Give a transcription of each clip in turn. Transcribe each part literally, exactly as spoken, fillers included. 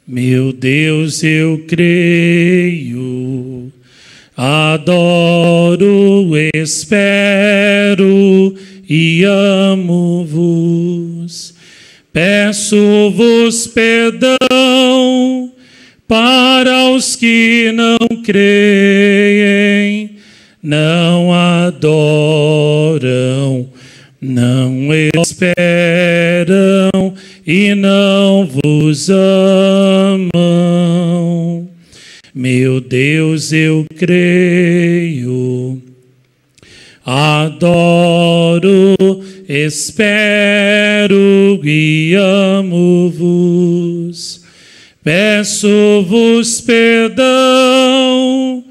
Meu Deus, eu creio, adoro, espero e amo-vos. Peço-vos perdão para os que não creem, não adoram, não esperam e não vos amam. Meu Deus, eu creio, adoro, espero e amo-vos. Peço-vos perdão.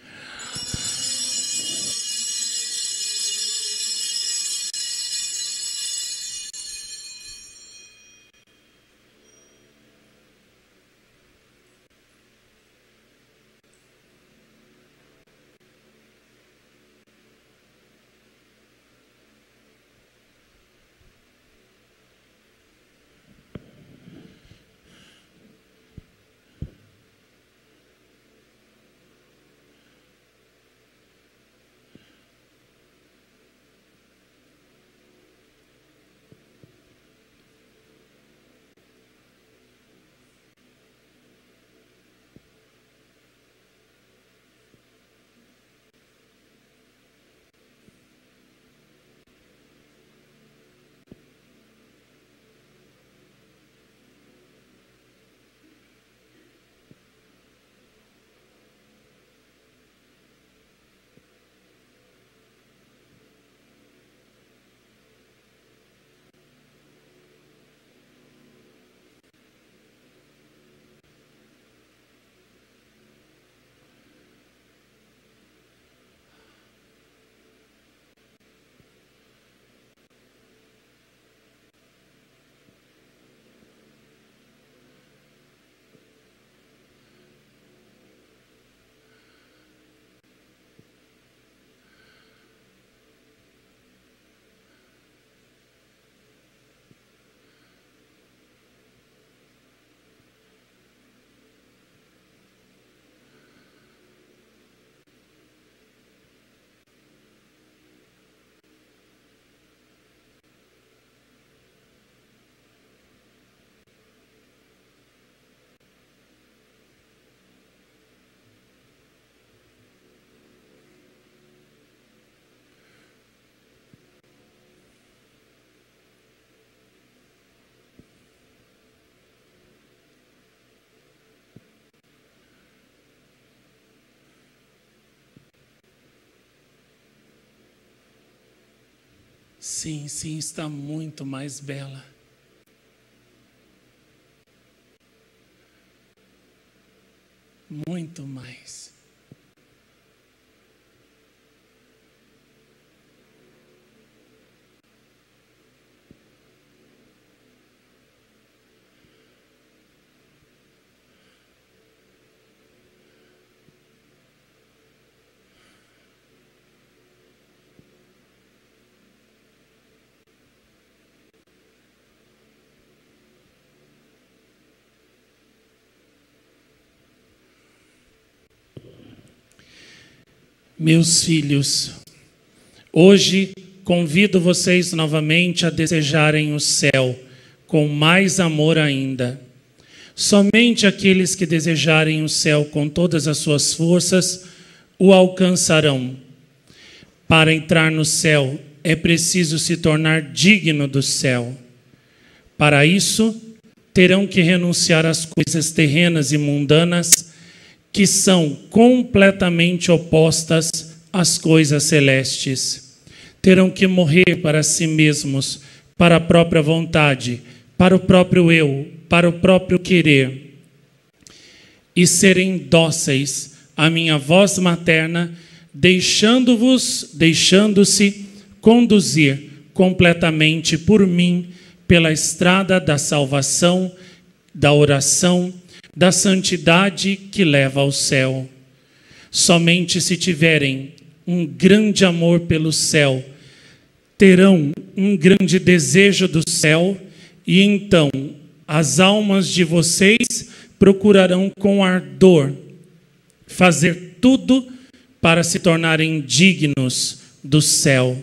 Sim, sim, está muito mais bela. Muito mais. Meus filhos, hoje convido vocês novamente a desejarem o céu com mais amor ainda. Somente aqueles que desejarem o céu com todas as suas forças o alcançarão. Para entrar no céu é preciso se tornar digno do céu. Para isso, terão que renunciar às coisas terrenas e mundanas que são completamente opostas às coisas celestes. Terão que morrer para si mesmos, para a própria vontade, para o próprio eu, para o próprio querer, e serem dóceis à minha voz materna, deixando-vos, deixando-se conduzir completamente por mim pela estrada da salvação, da oração, da santidade que leva ao céu. Somente se tiverem um grande amor pelo céu, terão um grande desejo do céu, e então as almas de vocês procurarão com ardor fazer tudo para se tornarem dignos do céu.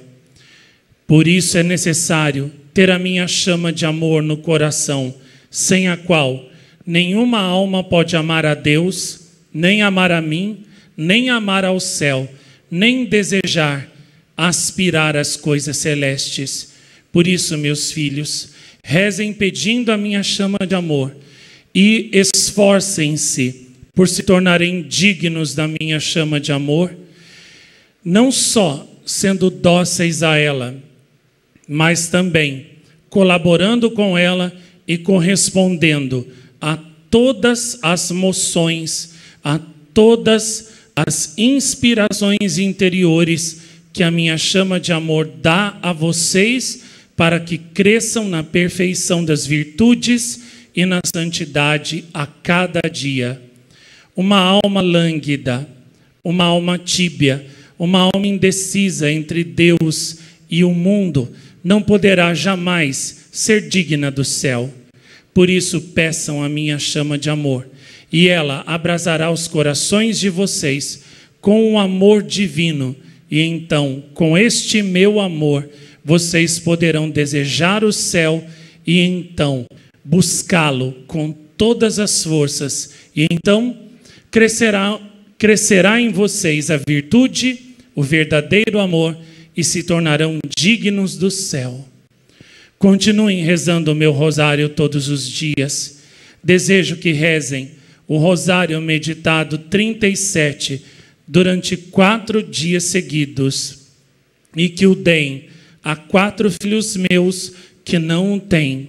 Por isso é necessário ter a minha chama de amor no coração, sem a qual nenhuma alma pode amar a Deus, nem amar a mim, nem amar ao céu, nem desejar aspirar às coisas celestes. Por isso, meus filhos, rezem pedindo a minha chama de amor e esforcem-se por se tornarem dignos da minha chama de amor, não só sendo dóceis a ela, mas também colaborando com ela e correspondendo a todas as moções, a todas as inspirações interiores que a minha chama de amor dá a vocês, para que cresçam na perfeição das virtudes e na santidade a cada dia. Uma alma lânguida, uma alma tíbia, uma alma indecisa entre Deus e o mundo, não poderá jamais ser digna do céu. Por isso, peçam a minha chama de amor, e ela abrasará os corações de vocês com o amor divino, e então, com este meu amor, vocês poderão desejar o céu e então buscá-lo com todas as forças. E então crescerá, crescerá em vocês a virtude, o verdadeiro amor, e se tornarão dignos do céu. Continuem rezando o meu rosário todos os dias. Desejo que rezem o rosário meditado trinta e sete durante quatro dias seguidos, e que o deem a quatro filhos meus que não o têm.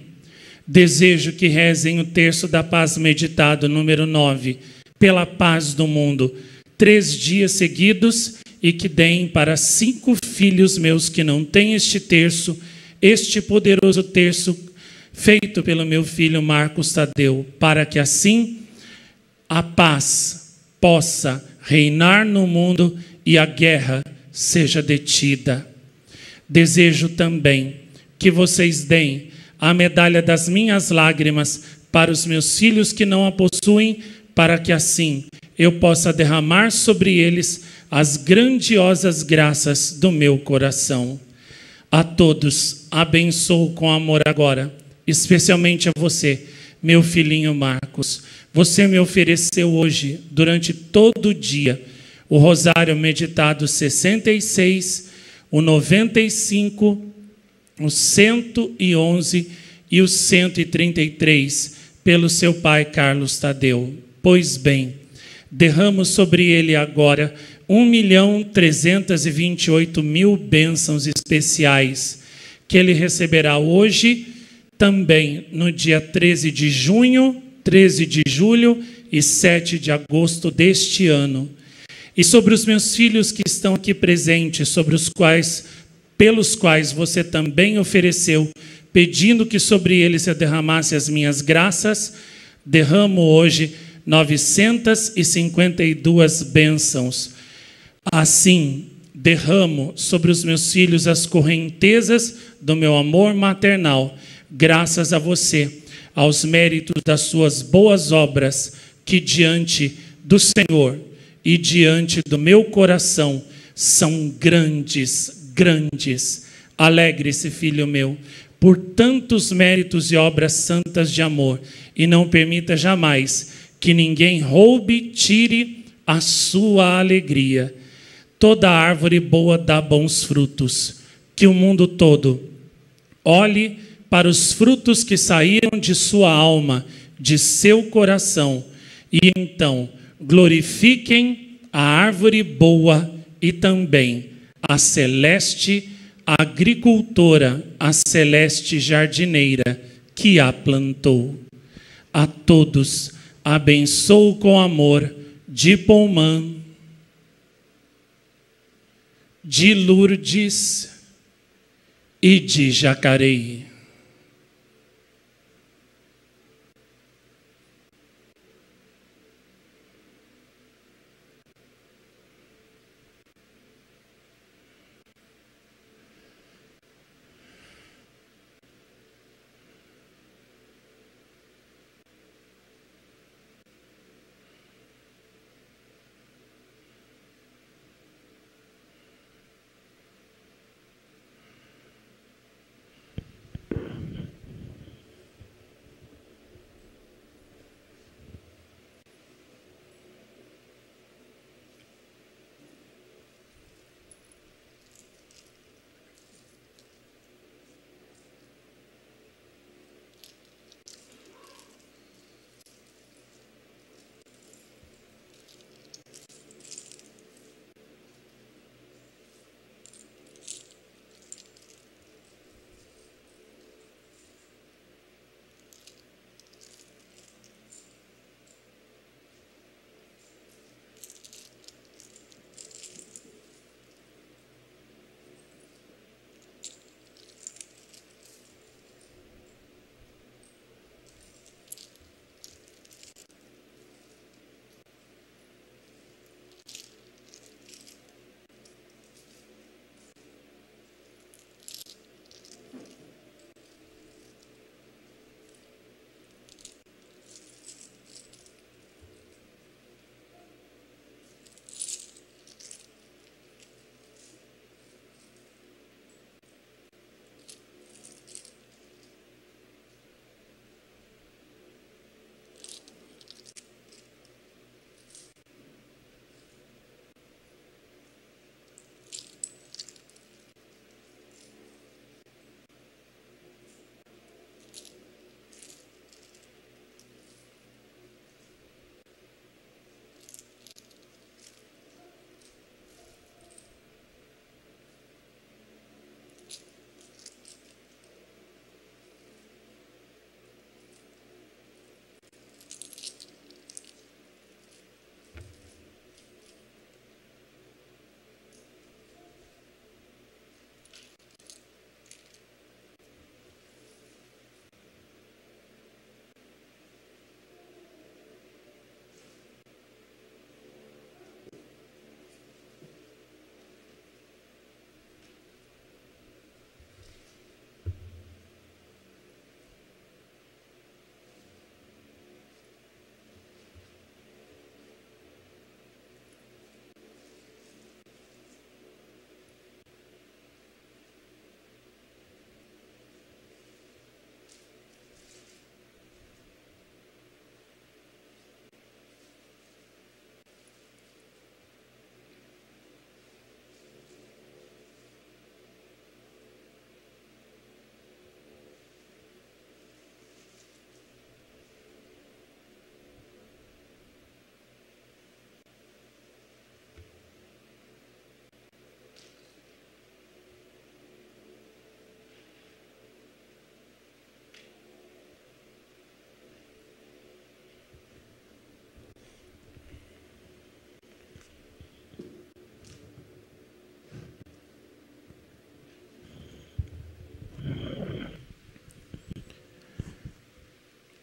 Desejo que rezem o terço da paz meditado número nove, pela paz do mundo, três dias seguidos, e que deem para cinco filhos meus que não têm este terço, este poderoso terço feito pelo meu filho Marcos Tadeu, para que assim a paz possa reinar no mundo e a guerra seja detida. Desejo também que vocês deem a medalha das minhas lágrimas para os meus filhos que não a possuem, para que assim eu possa derramar sobre eles as grandiosas graças do meu coração. A todos abençoo com amor agora, especialmente a você, meu filhinho Marcos. Você me ofereceu hoje, durante todo o dia, o rosário meditado sessenta e seis, o noventa e cinco, o cento e onze e o cento e trinta e três, pelo seu pai Carlos Tadeu. Pois bem, derramo sobre ele agora um milhão trezentos e vinte e oito mil bênçãos especiais, que ele receberá hoje, também no dia treze de junho, treze de julho e sete de agosto deste ano. E sobre os meus filhos que estão aqui presentes, sobre os quais, pelos quais você também ofereceu, pedindo que sobre eles eu derramasse as minhas graças, derramo hoje novecentas e cinquenta e duas bênçãos. Assim, derramo sobre os meus filhos as correntezas do meu amor maternal, graças a você, aos méritos das suas boas obras, que diante do Senhor e diante do meu coração são grandes, grandes. Alegre-se, filho meu, por tantos méritos e obras santas de amor, e não permita jamais que ninguém roube, tire a sua alegria. Toda árvore boa dá bons frutos, que o mundo todo olhe para os frutos que saíram de sua alma, de seu coração, e então glorifiquem a árvore boa e também a celeste agricultora, a celeste jardineira que a plantou. A todos abençoo com amor de Pomã, de Lourdes e de Jacareí.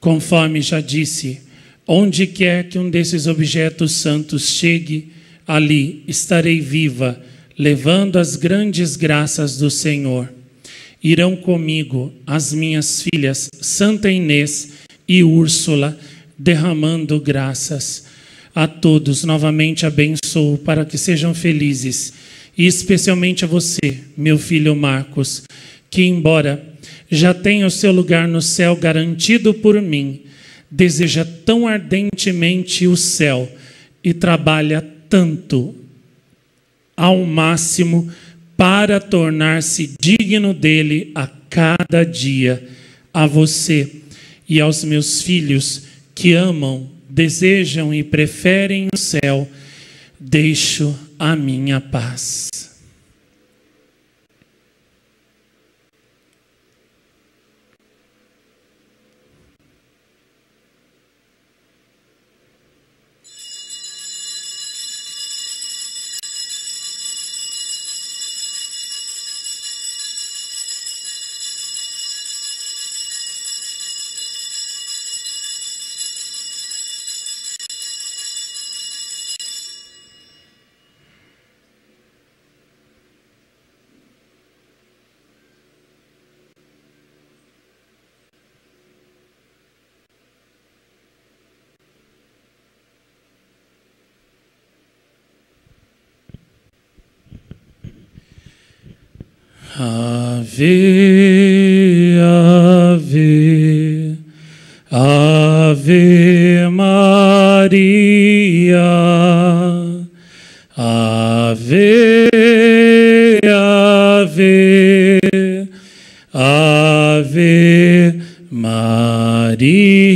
Conforme já disse, onde quer que um desses objetos santos chegue, ali estarei viva, levando as grandes graças do Senhor. Irão comigo as minhas filhas Santa Inês e Úrsula, derramando graças. A todos novamente abençoo para que sejam felizes, e especialmente a você, meu filho Marcos, que embora já tenha o seu lugar no céu garantido por mim, deseja tão ardentemente o céu e trabalha tanto ao máximo para tornar-se digno dele a cada dia. A você e aos meus filhos que amam, desejam e preferem o céu, deixo a minha paz. Ave, ave, ave Maria, ave, ave, ave Maria.